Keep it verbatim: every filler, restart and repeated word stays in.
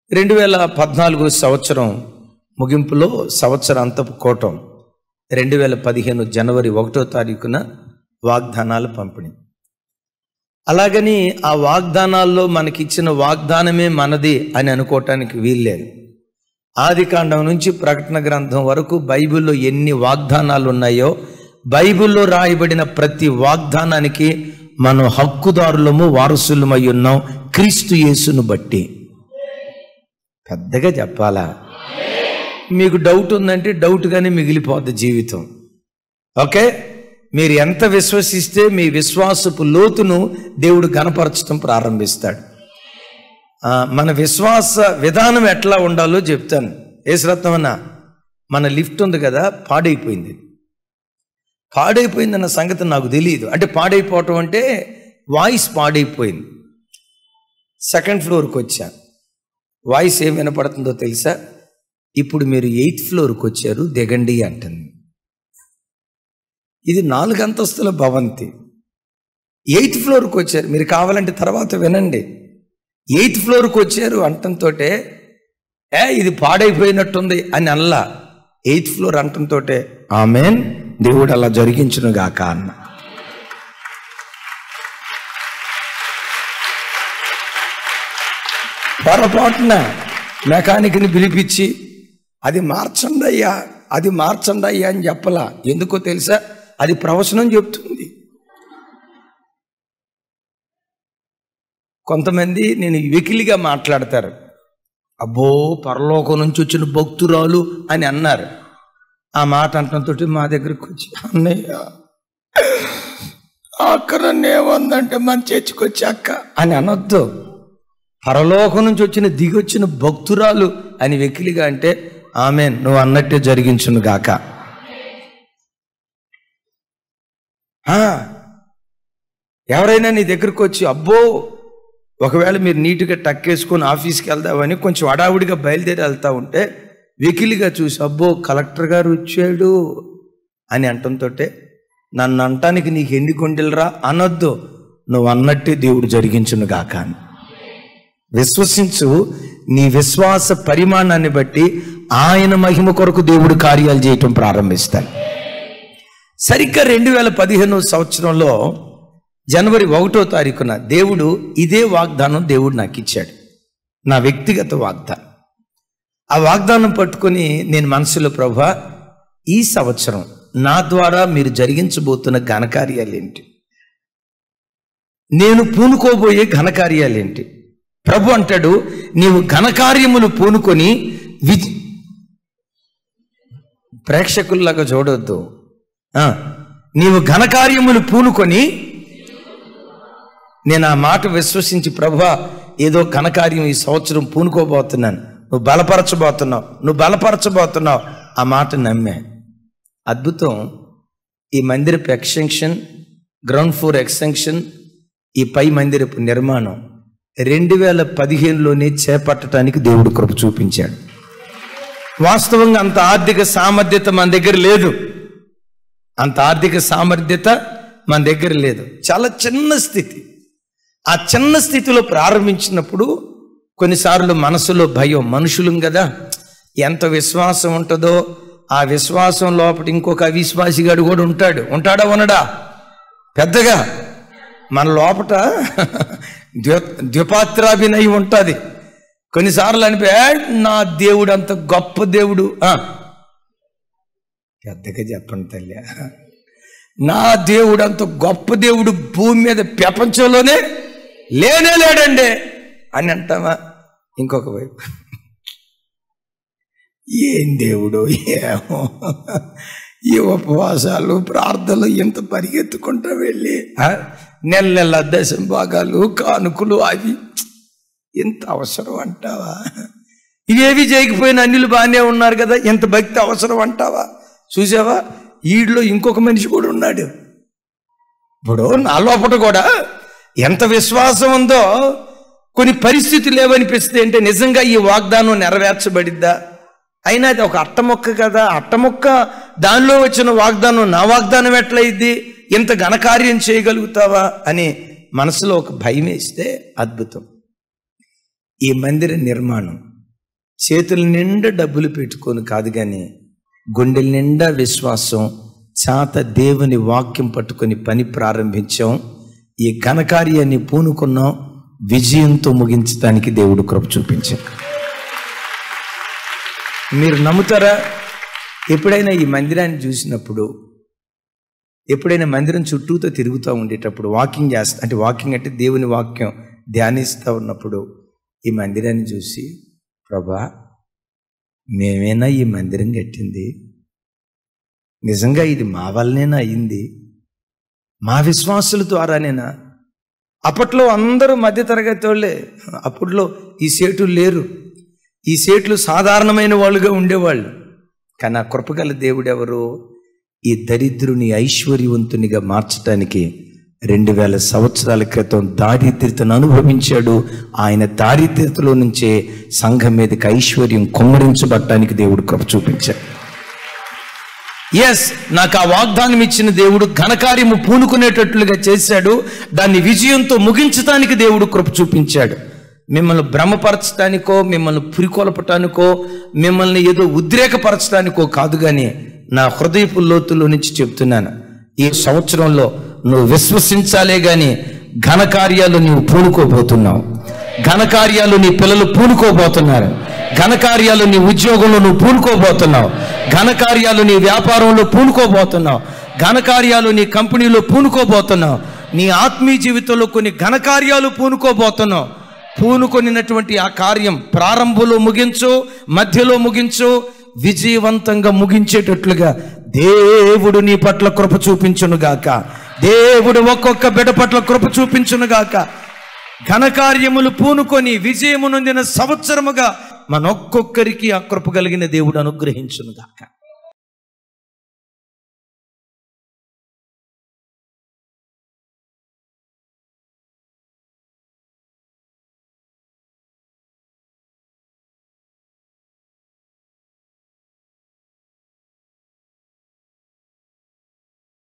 రెండు వేల పద్నాలుగు సంవత్సరం ముగింపులో సంవత్సరాంతపు కూటం రెండు వేల పదిహేను జనవరి ఒకటో తారీఖున వాగ్దానాలు పంపిణీ. అలాగని ఆ వాగ్దానాల్లో మనకిచ్చిన వాగ్దానమే మనది అని అనుకోవటానికి వీల్లేదు. ఆది కాండం నుంచి ప్రకటన గ్రంథం వరకు బైబిల్లో ఎన్ని వాగ్దానాలు ఉన్నాయో బైబిల్లో రాయబడిన ప్రతి వాగ్దానానికి మనం హక్కుదారులము వారసులమై ఉన్నాం క్రీస్తు యేసును బట్టి. పెద్దగా చెప్పాలా? మీకు డౌట్ ఉందంటే డౌట్గానే మిగిలిపోద్ది జీవితం. ఓకే, మీరు ఎంత విశ్వసిస్తే మీ విశ్వాసపు లోతును దేవుడు గణపరచడం ప్రారంభిస్తాడు. మన విశ్వాస విధానం ఎట్లా ఉండాలో చెప్తాను. ఏసురత్నమన్న, మన లిఫ్ట్ ఉంది కదా, పాడైపోయింది. పాడైపోయిందన్న సంగతి నాకు తెలియదు. అంటే పాడైపోవటం అంటే వాయిస్ పాడైపోయింది. సెకండ్ ఫ్లోర్కి వచ్చాను. వాయిస్ ఏం వినపడుతుందో తెలుసా? ఇప్పుడు మీరు ఎయిత్ ఫ్లోర్కి వచ్చారు, దిగండి అంటుంది. ఇది నాలుగు అంతస్తుల భవంతి. ఎయిత్ ఫ్లోర్కి వచ్చారు, మీరు కావాలంటే తర్వాత వినండి. ఎయిత్ ఫ్లోర్కి వచ్చారు అంటంతో ఏ ఇది పాడైపోయినట్టుంది అని అల్లా. ఎయిత్ ఫ్లోర్ అంటంతో ఆమేన్, దేవుడు అలా జరిగించును గాక అన్న. పొరపాటున మెకానిక్ని పిలిపించి అది మార్చండి అయ్యా అది మార్చండి అయ్యా అని చెప్పలా. ఎందుకో తెలుసా? అది ప్రవచనం చెప్తుంది. కొంతమంది నేను వెకిలిగా మాట్లాడతారు. అబ్బో పరలోకం నుంచి వచ్చిన భక్తురాలు అని అన్నారు. ఆ మాట అంటంతో మా దగ్గరకు వచ్చి, అన్నయ్య అక్కడ ఏమందంటే మన చర్చికొచ్చి అక్క అని అనొద్దు. పరలోకం నుంచి వచ్చిన దిగొచ్చిన భక్తురాలు అని వెకిలిగా అంటే ఆమేన్, నువ్వు అన్నట్టే జరిగించును గాక. ఎవరైనా నీ దగ్గరకు వచ్చి అబ్బో, ఒకవేళ మీరు నీట్గా టక్కేసుకొని ఆఫీస్కి వెళ్దామని కొంచెం అడావుడిగా బయలుదేరి వెళ్తా ఉంటే వెకిలిగా చూసి అబ్బో కలెక్టర్ గారు వచ్చాడు అని అంటంతో నన్ను అంటానికి నీకు ఎన్ని గుండెలరా అనొద్దు. నువ్వు అన్నట్టే దేవుడు జరిగించును గాక అని విశ్వసించు. నీ విశ్వాస పరిమాణాన్ని బట్టి ఆయన మహిమ కొరకు దేవుడు కార్యాలు చేయటం ప్రారంభిస్తాడు. సరిగ్గా రెండు వేల పదిహేను సంవత్సరంలో జనవరి ఒకటో తారీఖున దేవుడు ఇదే వాగ్దానం దేవుడు నాకు ఇచ్చాడు, నా వ్యక్తిగత వాగ్దానం. ఆ వాగ్దానం పట్టుకొని నేను మనసులో, ప్రభువా ఈ సంవత్సరం నా ద్వారా మీరు జరిగించబోతున్న ఘనకార్యాలేంటి, నేను పూనుకోబోయే ఘనకార్యాలేంటి? ప్రభు అంటాడు, నీవు ఘనకార్యములు పూనుకొని విజ్ ప్రేక్షకుల్లాగా చూడొద్దు. నీవు ఘనకార్యములు పూనుకొని, నేను ఆ మాట విశ్వసించి ప్రభువా ఏదో ఘనకార్యం ఈ సంవత్సరం పూనుకోబోతున్నాను, నువ్వు బలపరచబోతున్నావు నువ్వు బలపరచబోతున్నావు ఆ మాట నమ్మే. అద్భుతం. ఈ మందిరపు ఎక్స్టెన్షన్, గ్రౌండ్ ఫ్లోర్ ఎక్స్టెన్షన్, ఈ పై మందిరపు నిర్మాణం రెండు వేల పదిహేనులోనే చేపట్టడానికి దేవుడు కృప చూపించాడు. వాస్తవంగా అంత ఆర్థిక సామర్థ్యత మన దగ్గర లేదు. అంత ఆర్థిక సామర్థ్యత మన దగ్గర లేదు. చాలా చిన్న స్థితి. ఆ చిన్న స్థితిలో ప్రారంభించినప్పుడు కొన్నిసార్లు మనసులో భయం. మనుషులం కదా, ఎంత విశ్వాసం ఉంటుందో ఆ విశ్వాసం లోపల ఇంకొక అవిశ్వాసిగాడు కూడా ఉంటాడు. ఉంటాడా ఉండడా? పెద్దగా మన లోపట ద్వి ద్విపాత్రాభినయం ఉంటుంది. కొన్నిసార్లు అనిపే నా దేవుడు అంత గొప్ప దేవుడు. పెద్దగా చెప్పండి తల్లి, నా దేవుడు అంత గొప్ప దేవుడు భూమి మీద ప్రపంచంలోనే లేనే లేడండి అని అంటామా? ఇంకొక వైపు ఏం దేవుడు ఏమో, ఈ ఉపవాసాలు ప్రార్థనలు ఇంత పరిగెత్తుకుంటూ వెళ్ళి నెల నెల దశం భాగాలు కానుకలు అవి ఎంత అవసరం అంటావా? ఇవేవి చేయకపోయినా అన్యులు బాగానే ఉన్నారు కదా, ఎంత భక్తి అవసరం అంటావా? చూసావా, ఈడిలో ఇంకొక మనిషి కూడా ఉన్నాడు. ఇప్పుడు నా లోపల కూడా ఎంత విశ్వాసం ఉందో కొన్ని పరిస్థితులు ఏమనిపిస్తుంది అంటే నిజంగా ఈ వాగ్దానం నెరవేర్చబడిద్దా? అయినా అది ఒక అట్టమొక్క కదా, అట్టమొక్క దానిలో వచ్చిన వాగ్దానం నా వాగ్దానం ఎట్లయిద్ది, ఇంత ఘనకార్యం చేయగలుగుతావా అని మనసులో ఒక భయం వేస్తే అద్భుతం. ఈ మందిర నిర్మాణం చేతుల నిండా డబ్బులు పెట్టుకొని కాదు, కానీ గుండెల నిండా విశ్వాసం, చాత దేవుని వాక్యం పట్టుకొని పని ప్రారంభించాం. ఈ ఘనకార్యాన్ని పూనుకున్నాం. విజయంతో ముగించడానికి దేవుడు కృప చూపించాడు. మీరు నమ్ముతారా? ఎప్పుడైనా ఈ మందిరాన్ని చూసినప్పుడు, ఎప్పుడైనా మందిరం చుట్టూతో తిరుగుతూ ఉండేటప్పుడు, వాకింగ్ చేస్తా అంటే వాకింగ్ అంటే దేవుని వాక్యం ధ్యానిస్తూ ఉన్నప్పుడు ఈ మందిరాన్ని చూసి, ప్రభా మేమేనా ఈ మందిరం కట్టింది? నిజంగా ఇది మా వల్లనేనా అయింది? మా విశ్వాసుల ద్వారానేనా? అప్పట్లో అందరూ మధ్యతరగతి వాళ్ళే. అప్పట్లో ఈ సేటులు లేరు. ఈ సేట్లు సాధారణమైన వాళ్ళుగా ఉండేవాళ్ళు. కానీ ఆ కృపగల దేవుడు ఎవరు? ఈ దరిద్రుని ఐశ్వర్యవంతునిగా మార్చడానికి రెండు వేల సంవత్సరాల క్రితం దారిద్ర్యతను అనుభవించాడు. ఆయన దారిద్ర్యతలో నుంచే సంఘం మీదకి ఐశ్వర్యం కుమ్మరించబడటానికి దేవుడు కృప చూపించాడు. ఎస్, నాకు ఆ వాగ్దానం ఇచ్చిన దేవుడు ఘనకార్యము పూనుకునేటట్లుగా చేశాడు. దాన్ని విజయంతో ముగించటానికి దేవుడు కృప చూపించాడు. మిమ్మల్ని భ్రమపరచడానికో, మిమ్మల్ని పురికొల్పటానికో, మిమ్మల్ని ఏదో ఉద్రేకపరచడానికో కాదు, కానీ నా హృదయపు లోతులో నుంచి చెప్తున్నాను, ఈ సంవత్సరంలో నువ్వు విశ్వసించాలే గాని ఘనకార్యాలు నువ్వు పూనుకోబోతున్నావు. ఘనకార్యాలు నీ పిల్లలు పూనుకోబోతున్నారు. ఘనకార్యాలు నీ ఉద్యోగంలో నువ్వు పూనుకోబోతున్నావు. ఘనకార్యాలు నీ వ్యాపారంలో పూనుకోబోతున్నావు. ఘనకార్యాలు నీ కంపెనీలో పూనుకోబోతున్నావు. నీ ఆత్మీయ జీవితంలో కొన్ని ఘనకార్యాలు పూనుకోబోతున్నావు. పూనుకొనినటువంటి ఆ కార్యం ప్రారంభంలో ముగించు, మధ్యలో ముగించు, విజయవంతంగా ముగించేటట్లుగా దేవుడు నీ పట్ల కృప చూపించునుగాక. దేవుడు ఒక్కొక్క బిడ్డ పట్ల కృప చూపించునుగాక. ఘనకార్యములు పూనుకొని విజయము నొందిన సంవత్సరముగా మనొక్కొక్కరికి ఆ కృప కలిగిన దేవుడు అనుగ్రహించునుగాక.